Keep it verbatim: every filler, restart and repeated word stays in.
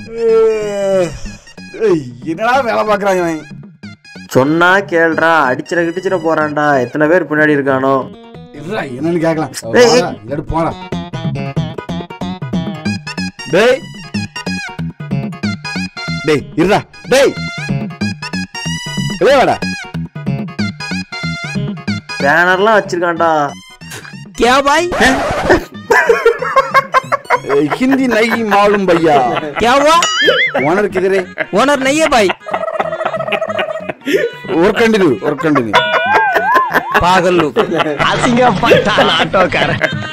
என்னடா வேலை பாக்குறாங்க? சொன்னா கேள்றா, அடிச்சிட கிடிச்சிட போறான்டா. எத்தனை பேர் பின்னாடி இருக்கானோ? என்னன்னு கேக்கலாம். போடா டேய் டேய் இருடா டேய் வாடா. பேனர்லாம் வச்சிருக்கான்டா. क्या भाई? हिंदी नहीं मालूम भैया. क्या हुआ? ओनर किधर है? ओनर नहीं है भाई. और कंटिन्यू और कंटिन्यू. पागल लोग. आसिंगा पट्टा नाटक कर.